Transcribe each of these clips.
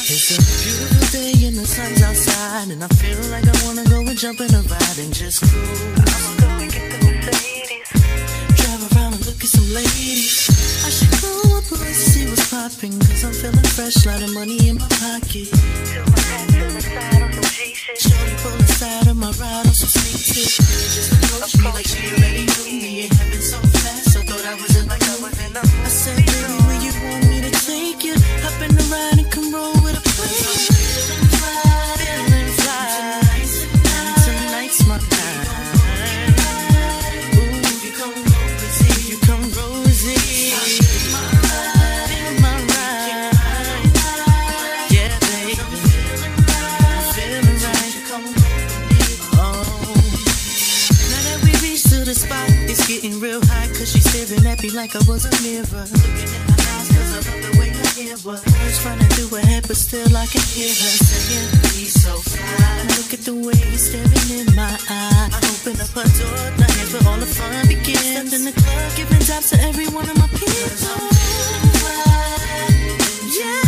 It's a beautiful day and the sun's outside, and I feel like I wanna go and jump in a ride and just cruise. I'ma go and get the Mercedes, drive around and look at some ladies. I should go up and see what's poppin', cause I'm feeling fresh, lot of money in my pocket. Till my hat to the side on some G-shit. Shorty pull aside of my ride on some sneak shit. Just approached me like she already knew me. It happened so fast, I thought I was in like I was in a movie. I said, baby, where you want me to take you? Hop in the ride and come roll with a plane. Feeling fly, feeling fly. Tonight's my night. Ooh, you come rosy, you come rosy. It's getting real hot cause she's staring at me like I was a mirror. Looking in her eyes cause I love the way her hair was. Words running through her head but still I can hear her saying, he's so fly. Look at the way he's staring in my eye. I open up her door, now here's where all the fun begins. Stepped in the club, giving tops to every one of my people. Yeah.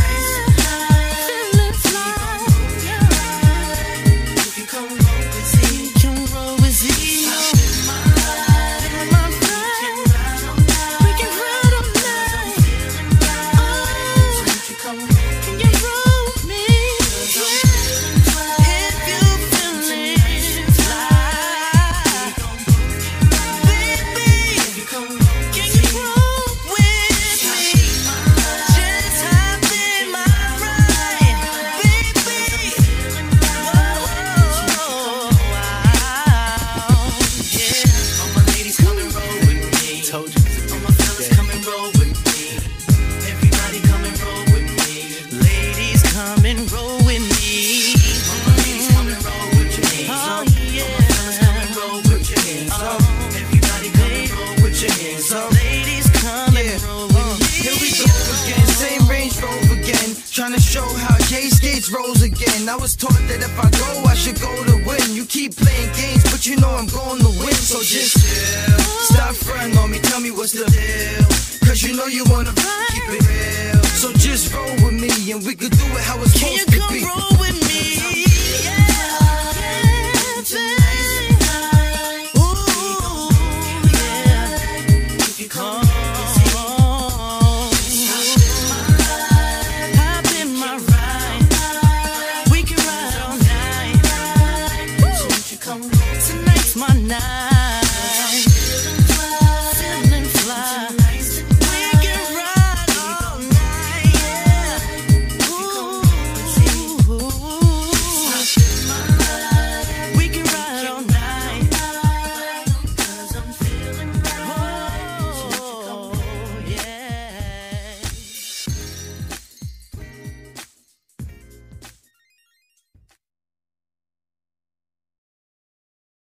I was taught that if I go, I should go to win. You keep playing games, but you know I'm going to win. So just chill, stop fronting on me, tell me what's the deal. Cause you know you wanna keep it real. So just roll with me and we could do it how it's supposed to be.